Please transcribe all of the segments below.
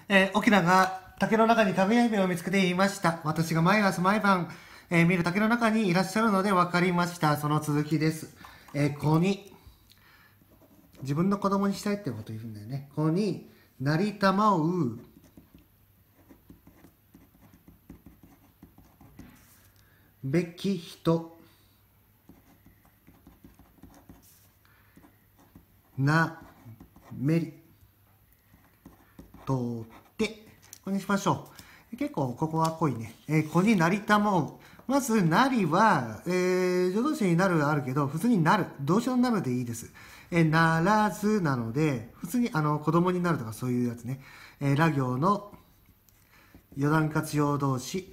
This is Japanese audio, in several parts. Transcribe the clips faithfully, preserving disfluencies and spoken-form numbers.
えー、沖縄が竹の中にかぐや姫を見つけていました。私が毎朝毎晩、えー見る竹の中にいらっしゃるので分かりました。その続きです。えー、ここに、自分の子供にしたいってことを言うんだよね。ここに、なりたまう、べき人、な、めり、とって、これにしましょう。結構ここは濃いね。えー、子になりたまう。まず、なりは、えー、助動詞になるあるけど、普通になる。動詞のなるでいいです。えー、ならずなので、普通にあの子供になるとかそういうやつね。えー、ら行の余談活用動詞、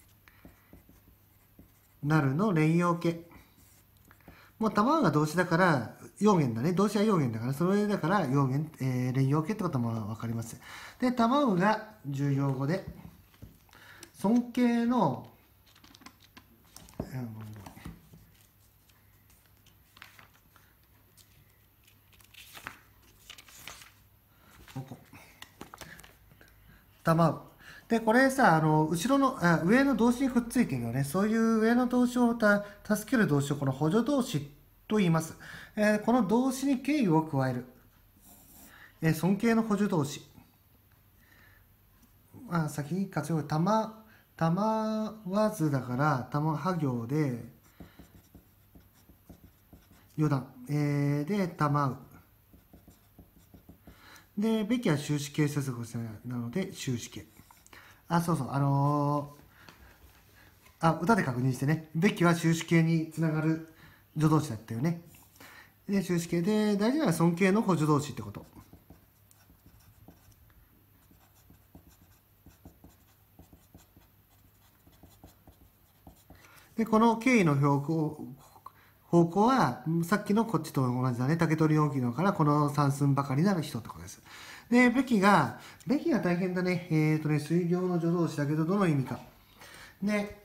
なるの連用形。もう卵が動詞だから用言だね。動詞は用言だから、それだから用言、えー、連用形ってこともわかります。で、卵が重要語で、尊敬の、ここ。卵。で、これさ、あの、後ろの、あ上の動詞にくっついてるよね。そういう上の動詞をた助ける動詞をこの補助動詞と言います。えーこの動詞に敬意を加える。えー尊敬の補助動詞。あ、先に活用、たま、たまわずだから、たまは行で、余談。えーで、たまう。で、べきは終止形接続詞なので、終止形。あ、そうそう、あのーあ、歌で確認してね。べきは終止形につながる助動詞だったよね。で、終止形で、大事なのは尊敬の補助動詞ってこと。で、この敬意の標高、方向は、さっきのこっちと同じだね。竹取音機能からこの三寸ばかりなる人ってことです。で、べきが、べきが大変だね。えっ、ー、とね、水行の助動詞だけど、どの意味か。で、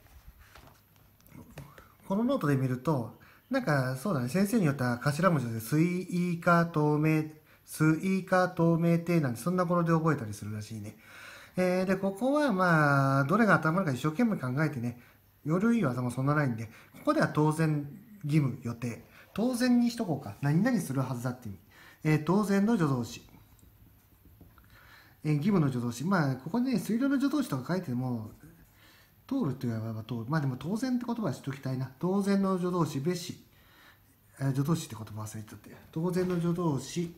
このノートで見ると、なんかそうだね、先生によっては頭文字で水位化透明、水位化透明定なんてそんな頃で覚えたりするらしいね。えー、で、ここはまあ、どれが頭のか一生懸命考えてね、夜いい技もそんなないんで、ここでは当然義務予定。当然にしとこうか。何々するはずだって意味。えー、当然の助動詞。えー、義務の助動詞。まあ、ここにね、水量の助動詞とか書いても、通ると言えば通る。まあでも当然って言葉はしときたいな。当然の助動詞、べし。えー助動詞って言葉忘れちゃって。当然の助動詞、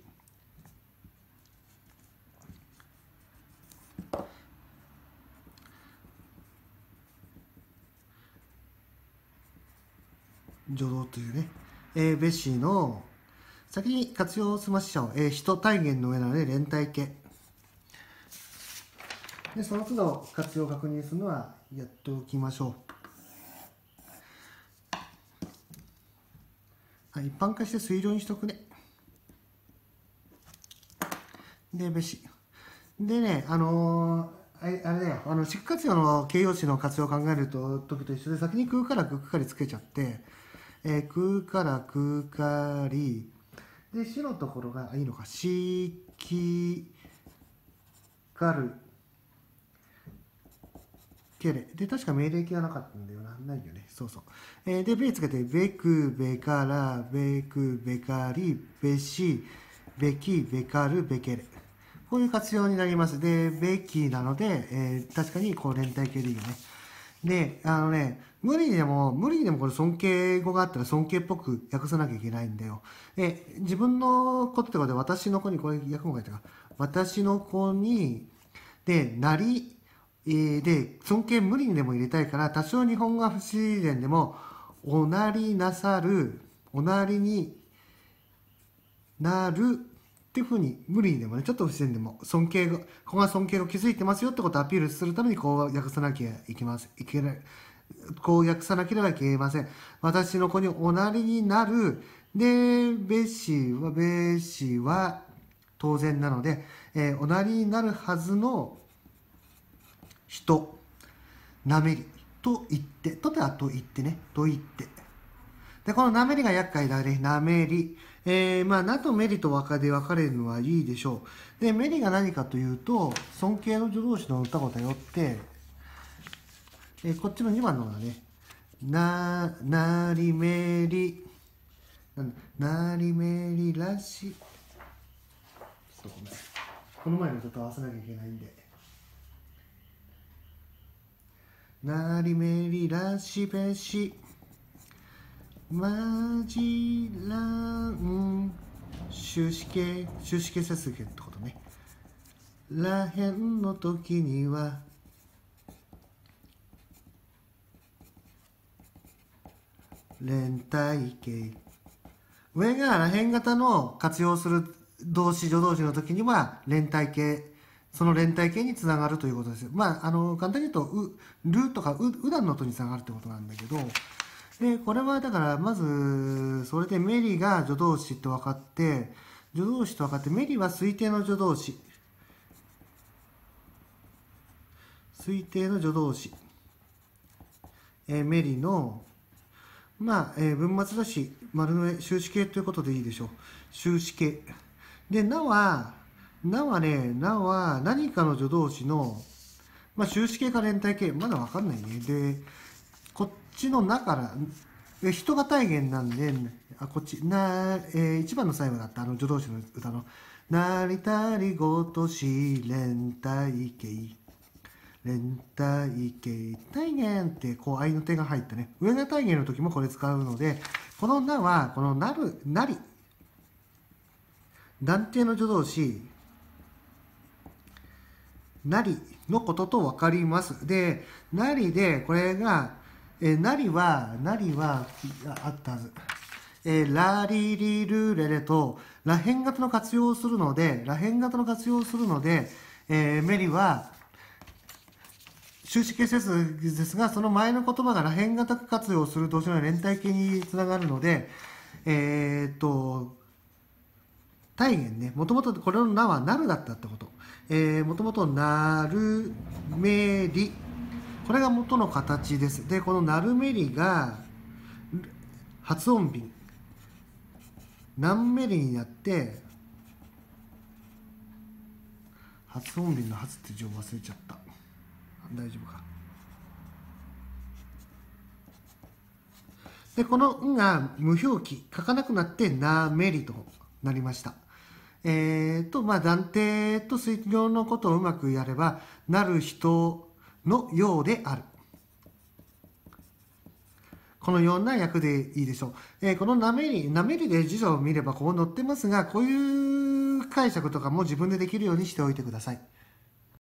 助動というね。えー、べしの、先に活用済ましちゃおう。えー、人体言の上なので連帯形。で、その都度活用を確認するのはやっておきましょう。あ、一般化して水量にしとくね。で、べし。でね、あのーあれあれだよ、あの、式活用の形容詞の活用を考えると時と一緒で、先に空から空かりつけちゃって、えー空から空かり、で、しのところが、あいいのか、しきかるけれ。で、確か命令形がなかったんだよな。ないよね。そうそう。えーで、べつけて、べく、べから、べく、べかり、べし、べき、べかる、べけれ。こういう活用になります。で、べきなので、えー確かにこう連帯形でいいよね。で、あのね、無理にでも、無理にでもこれ尊敬語があったら尊敬っぽく訳さなきゃいけないんだよ。で、自分のことってことで、私の子に、これ訳も書いたか。私の子に、で、なり、えーで、尊敬無理にでも入れたいから、多少日本語が不自然でも、おなりなさる、おなりになるっていうふうに、無理にでもね、ちょっと不自然でも、尊敬が、子が尊敬を築いてますよってことをアピールするために、こう訳さなきゃいけません。いけない。こう訳さなければいけません。私の子におなりになる。で、べしは、べしは当然なので、えーおなりになるはずの人、なめりと言って、とてはと言ってね、と言って。で、このなめりが厄介だね。なめり。 えー、まあ、なとメリと和で分かれるのはいいでしょう。で、メリが何かというと、尊敬の助動詞の歌を頼って、えー、こっちのにばんのがね、な、なりめり、なりめりらし、そうごめん。この前のちょっと合わせなきゃいけないんで。なりめりらしべし、まじらん、終止形、終止形接続ってことね。らへんの時には、連帯形。上がらへん型の活用する動詞助動詞の時には連帯形、その連帯形につながるということです。まあ、あの簡単に言うとうるとかううだんの音につながるってことなんだけど、でこれはだからまずそれでメリが助動詞と分かって、助動詞と分かって、メリは推定の助動詞、推定の助動詞、えー、メリのまあ、えー、文末だし、丸の上、終止形ということでいいでしょう。終止形。で、なは、なはね、なは何かの助動詞の、まあ、終止形か連帯形、まだわかんないね。で、こっちのなから、え人が体言なんで、あ、こっち、な、えー、一番の最後だった、あの助動詞の歌の、なりたりごとし連帯形。連帯形体言ってこう合いの手が入ったね。上が体言の時もこれ使うので、このなはこのなるなり断定の助動詞なりのことと分かります。で、なりでこれがえなりはなりはあったはず。えー、ラリリルレレとらへん型の活用をするので、らへん型の活用をするので、えー、メリは終止形接続ですが、その前の言葉がらへん型活用する動詞の連帯形につながるので、えー、っと、体言ね、もともとこれの名はなるだったってこと。えー、もともとなるめり。これが元の形です。で、このなるめりが発音便。何メリになって、発音便の発って字を忘れちゃった。大丈夫か。で、この「ん」が無表記、書かなくなって「なめり」となりました。えーと、まあ、断定と推量のことをうまくやれば、なる人のようである。このような訳でいいでしょう。えー、このなめり、なめりで辞書を見ればこう載ってますが、こういう解釈とかも自分でできるようにしておいてください。